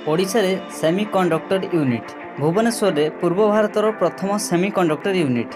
ओडिशा रे semiconductor unit Bhubaneswar रे पूर्व भारतर प्रथम semiconductor unit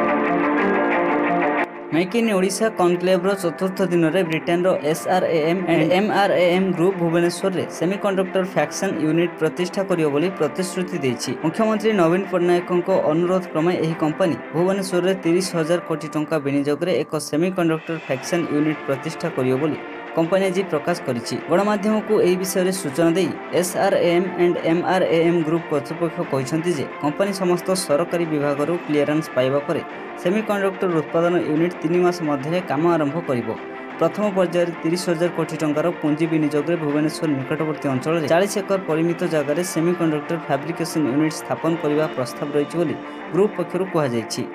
make in Odisha conclave चतुर्थ दिन में Britain SRAM and MRAM group Bhubaneswar रे सेमीकंडक्टर फैक्शन यूनिट प्रतिष्ठा करियो बोली प्रतिश्रुति देछि। मुख्यमंत्री नवीन पट्टनायक अनुरोध क्रमे एही कंपनी भुवनेश्वर रे 30,000 कोटी टंका विनियोग रे एक सेमीकंडक्टर फैक्शन यूनिट प्रतिष्ठा करियो बोली कंपनी आज प्रकाश करिछि। गणमाध्यम को एही विषय रे सूचना देई SRAM एंड MRAM ग्रुप कर्तृपक्ष कहिसंति जे कंपनी समस्त सरकारी विभाग रो क्लियरेंस पाइबा परे सेमीकंडक्टर उत्पादन यूनिट 3 मास मध्य काम आरंभ करिवो। प्रथम पर्याय 30,000 कोटी टंकार पुंजी विनियोग रे भुवनेश्वर निकटवर्ती अंचल रे 40 एकर परिमित जगह सेमीकंडक्टर फैब्रिकेशन यूनिट स्थापन करने प्रस्ताव रही बोली ग्रुप पक्षरु कहा जायछि।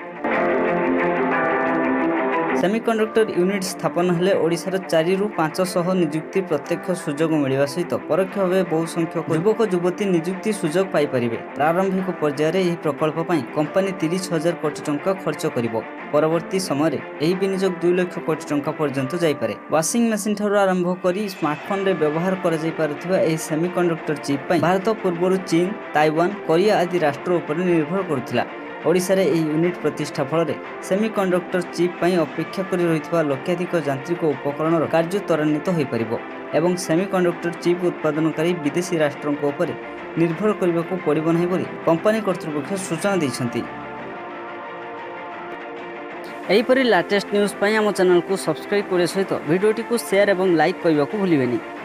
सेमीकंडक्टर यूनिट स्थापन हेले ओडिशार 4 रु 500 नियुक्ति प्रत्यक्ष सुजोग मिलवा सहित परोक्ष भाव बहु संख्यक युवक युवती नियुक्ति सुजोग पाई परिबे। प्रारंभिक पर्यायर यह प्रकल्प पई कंपनी 30,000 कोटी टंका खर्च करिवो। परवर्ती समय यह विनियोग 2 लाख कोटी टंका पर्यंत जाई पारे। वाशिंग मशीन ठारू आरंभ करी स्मार्टफोन रे व्यवहार करा जाई पारुथिबा एही सेमीकंडक्टर चिप पई भारत पूर्वरु चीन, ताइवान, कोरिया आदि राष्ट्र उपर निर्भर करुथिला। ओडिशा रे एही यूनिट प्रतिष्ठा फल सेमीकंडक्टर चिप पई अपेक्षा करी रहितबा लक्षाधिक यांत्रिक उपकरण कार्य त्वरान्वित होई परिबो एवं सेमीकंडक्टर चिप उत्पादनकारी विदेशी राष्ट्रों उपर निर्भर करने को पड़िबो नाही बोली कंपनी कर्तृपक्ष सूचना दैछंती। एहीपरि लेटेस्ट न्यूज पई हम चैनल को सब्सक्राइब करे सहित वीडियोटी को शेयर एवं लाइक करने को भूलिबेनी।